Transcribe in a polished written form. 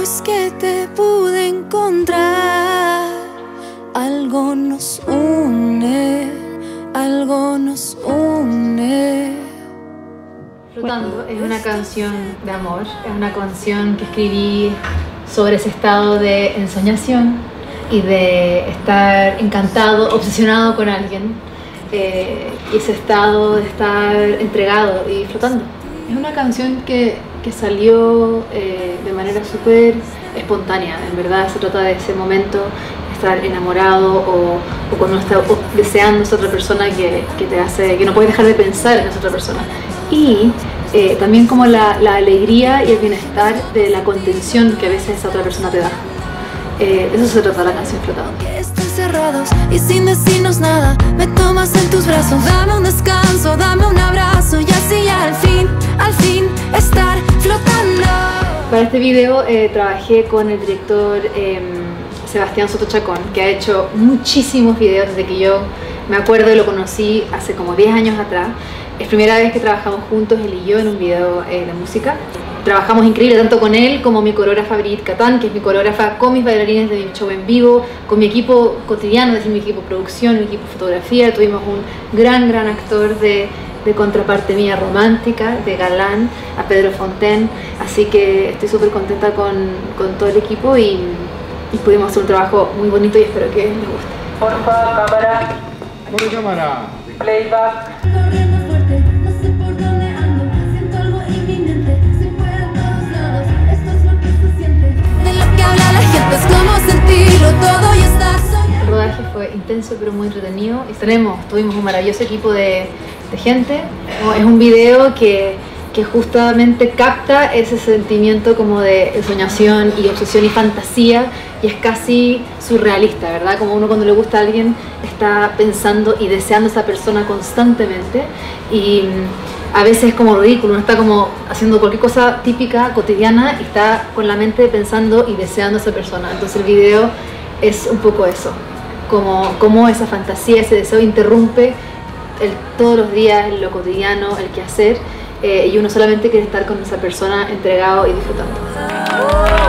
es que te pude encontrar. Algo nos une, algo nos une. Flotando es una canción de amor, es una canción que escribí sobre ese estado de ensoñación y de estar encantado, obsesionado con alguien, y ese estado de estar entregado y flotando. Es una canción que salió de manera súper espontánea, en verdad se trata de ese momento, estar enamorado o deseando a esa otra persona que no puedes dejar de pensar en esa otra persona. Y también como la alegría y el bienestar de la contención que a veces esa otra persona te da. Eso se trata de la canción Flotando. Están cerrados y sin decirnos nada, me tomas en tus brazos. Dame un descanso, dame un abrazo y así al fin estar flotando. Para este video trabajé con el director Sebastián Soto Chacón, que ha hecho muchísimos videos desde que yo me acuerdo y lo conocí hace como 10 años atrás. Es primera vez que trabajamos juntos, él y yo, en un video de música. Trabajamos increíble tanto con él como mi coreógrafa Brigitte Catán, que es mi coreógrafa, con mis bailarines de mi show en vivo, con mi equipo cotidiano, es decir, mi equipo producción, mi equipo fotografía. Tuvimos un gran actor de contraparte mía romántica, de galán, a Pedro Fontaine. Así que estoy súper contenta con todo el equipo y pudimos hacer un trabajo muy bonito y espero que les guste. Porfa, cámara. Por cámara. Playback. El rodaje fue intenso pero muy entretenido y tuvimos un maravilloso equipo de gente. Es un video que justamente capta ese sentimiento como de ensoñación y obsesión y fantasía, y es casi surrealista, ¿verdad? Como uno cuando le gusta a alguien está pensando y deseando a esa persona constantemente, y a veces es como ridículo, uno está como haciendo cualquier cosa típica, cotidiana, y está con la mente pensando y deseando a esa persona. Entonces el video es un poco eso, como esa fantasía, ese deseo interrumpe todos los días, lo cotidiano, el quehacer, y uno solamente quiere estar con esa persona entregado y disfrutando.